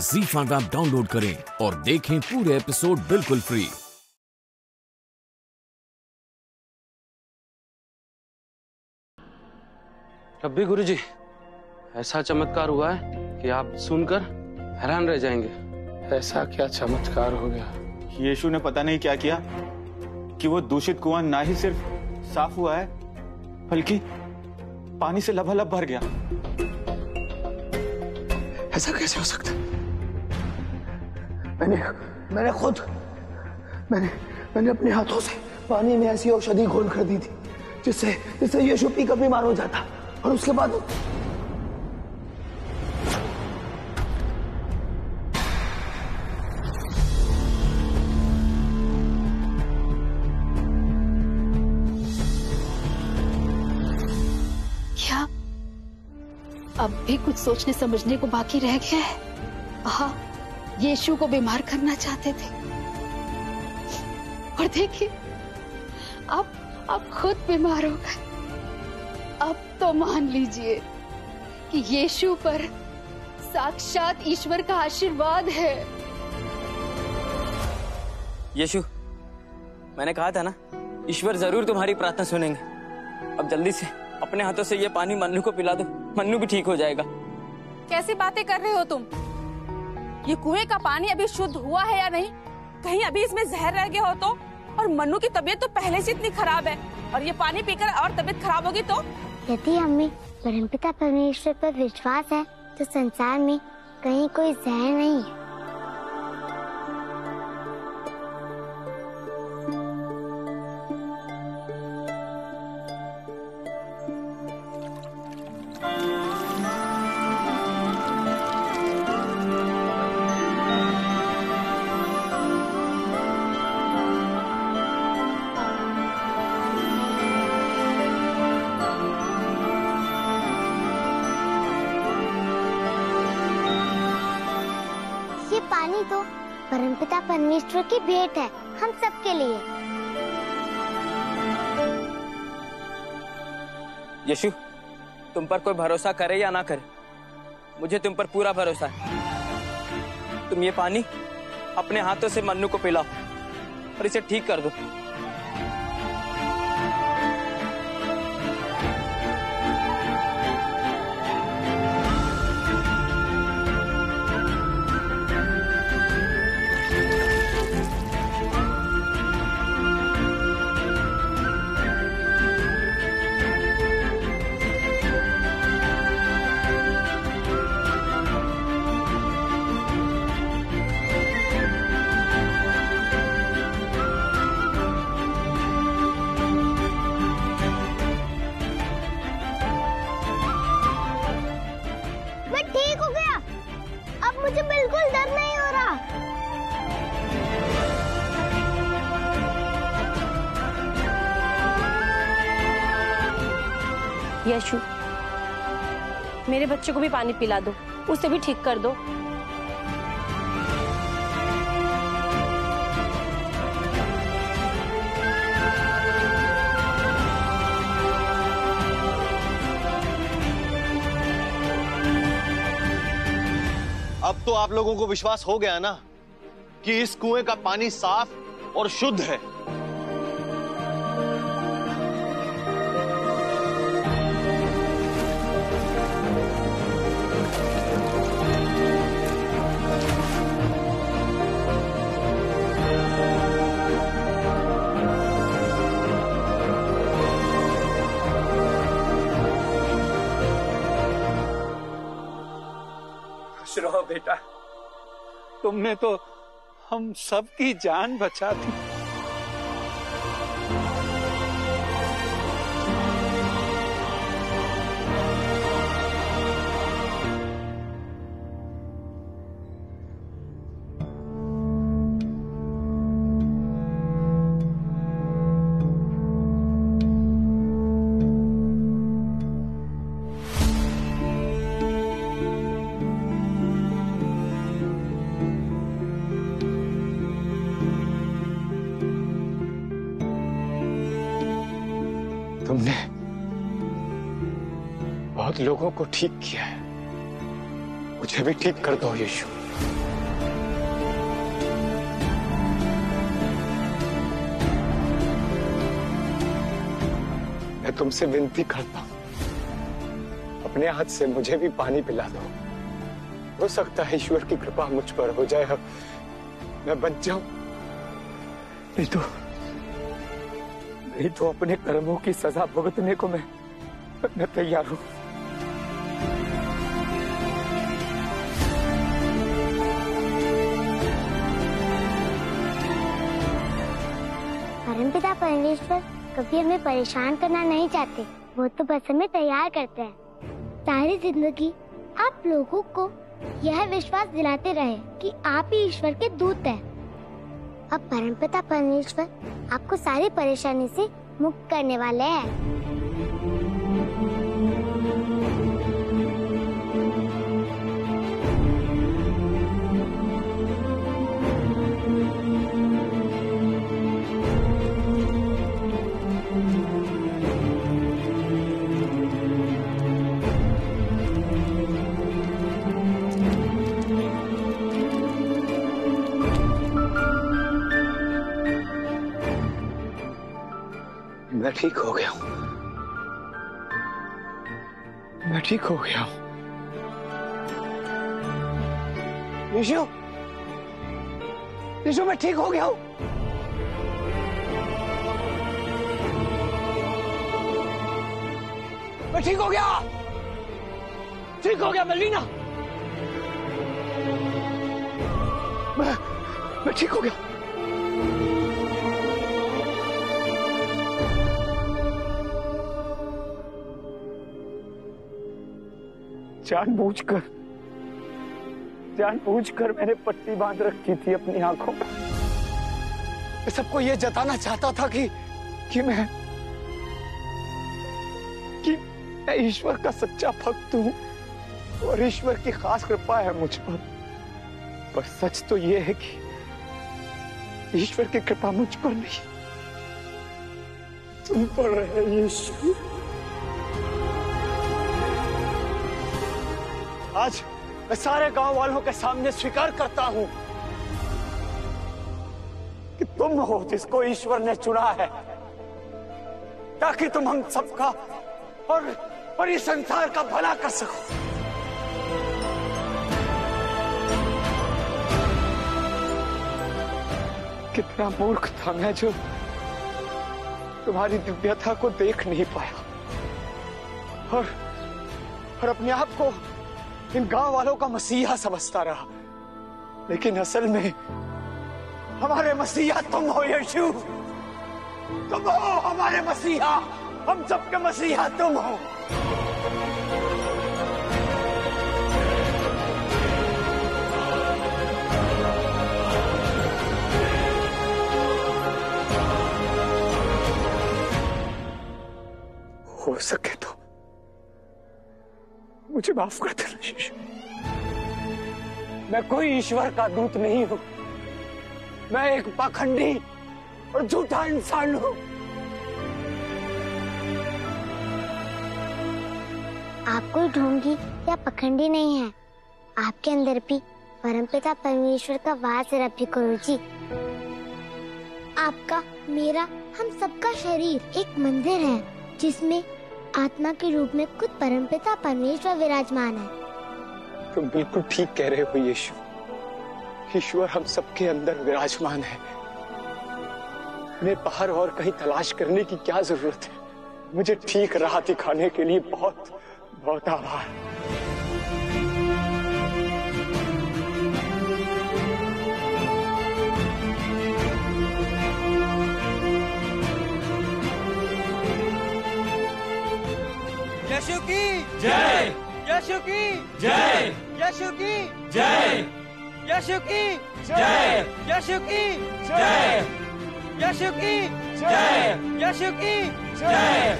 ZEE5 app download करें और देखें पूरे एपिसोड बिल्कुल फ्री। रब्बी गुरुजी, ऐसा चमत्कार हुआ है कि आप सुनकर हैरान रह जाएंगे। ऐसा क्या चमत्कार हो गया? यीशु ने पता नहीं क्या किया कि वो दूषित कुआं ना ही सिर्फ साफ हुआ है बल्कि पानी से लबालब भर गया। ऐसा कैसे हो सकता? मैंने अपने हाथों से पानी में ऐसी औषधि घोल कर दी थी जिससे यीशु पीकर बीमार हो जाता, और उसके बाद क्या अब भी कुछ सोचने समझने को बाकी रह गया है? हाँ, यीशु को बीमार करना चाहते थे, और देखिए अब खुद बीमार हो गए। अब तो मान लीजिए कि यीशु पर साक्षात ईश्वर का आशीर्वाद है। यीशु, मैंने कहा था ना, ईश्वर जरूर तुम्हारी प्रार्थना सुनेंगे। अब जल्दी से अपने हाथों से ये पानी मन्नू को पिला दो, मन्नू भी ठीक हो जाएगा। कैसी बातें कर रहे हो तुम? ये कुएं का पानी अभी शुद्ध हुआ है या नहीं? कहीं अभी इसमें जहर रह गया हो तो? और मन्नू की तबीयत तो पहले से इतनी खराब है, और ये पानी पीकर और तबीयत खराब होगी तो? यदि हमें परमपिता परमेश्वर पर विश्वास है तो संसार में कहीं कोई जहर नहीं है। पानी तो परमपिता परमेश्वर की भेंट है हम सबके लिए। यीशु, तुम पर कोई भरोसा करे या ना करे, मुझे तुम पर पूरा भरोसा है। तुम ये पानी अपने हाथों से मन्नू को पिलाओ और इसे ठीक कर दो। ठीक हो गया, अब मुझे बिल्कुल डर नहीं हो रहा। यीशु, मेरे बच्चे को भी पानी पिला दो, उसे भी ठीक कर दो। अब तो आप लोगों को विश्वास हो गया ना कि इस कुएं का पानी साफ और शुद्ध है। खुश रहो बेटा, तुमने तो हम सबकी जान बचा दी। तुमने बहुत लोगों को ठीक किया है, मुझे भी ठीक कर दो यीशु। मैं तुमसे विनती करता हूं, अपने हाथ से मुझे भी पानी पिला दो। हो सकता है ईश्वर की कृपा मुझ पर हो जाए, मैं बच जाऊं। नहीं तो अपने कर्मों की सजा भुगतने को मैं तैयार हूं। परमपिता परमेश्वर कभी हमें परेशान करना नहीं चाहते, वो तो बस हमें तैयार करते हैं। सारी जिंदगी आप लोगों को यह विश्वास दिलाते रहे कि आप ही ईश्वर के दूत हैं। अब परमपिता परमेश्वर आपको सारी परेशानी से मुक्त करने वाले हैं। मैं ठीक हो गया हूं, मैं ठीक हो गया हूं। यीशु, यीशु मैं ठीक हो गया हूं। मैं ठीक हो गया, ठीक हो गया। मलीना, मैं ठीक हो गया। जानबूझकर मैंने पट्टी बांध रखी थी अपनी आंखों पर। मैं सबको ये जताना चाहता था कि मैं ईश्वर का सच्चा भक्त हूं और ईश्वर की खास कृपा है मुझ पर सच तो ये है कि ईश्वर की कृपा मुझ पर नहीं, तुम पर है यीशु। आज मैं सारे गांव वालों के सामने स्वीकार करता हूं कि तुम हो जिसको ईश्वर ने चुना है, ताकि तुम हम सबका और इस संसार का भला कर सको। कितना मूर्ख था मैं जो तुम्हारी दिव्यता को देख नहीं पाया और अपने आप को इन गांव वालों का मसीहा समझता रहा। लेकिन असल में हमारे मसीहा तुम हो यीशु, तुम हो हमारे मसीहा, हम सबके मसीहा तुम हो। हो सके तो मुझे माफ कर देना यीशु। मैं कोई ईश्वर का दूत नहीं हूं, मैं एक पाखंडी और झूठा इंसान हूं। आप कोई ढोंगी या पखंडी नहीं है, आपके अंदर भी परमपिता परमेश्वर का वास है रब्बी गुरुजी। आपका, मेरा, हम सबका शरीर एक मंदिर है जिसमें आत्मा के रूप में खुद परमपिता परमेश्वर विराजमान है। तुम बिल्कुल ठीक कह रहे हो यीशु। ईश्वर हम सबके अंदर विराजमान है। हमें बाहर और कहीं तलाश करने की क्या जरूरत है। मुझे ठीक राह दिखाने के लिए बहुत बहुत आभार। यीशु की जय, यीशु की जय, यीशु की जय, यीशु की जय, यीशु की जय, यीशु की जय, यीशु की जय।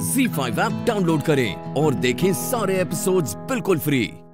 ZEE5 ऐप डाउनलोड करें और देखें सारे एपिसोड्स बिल्कुल फ्री।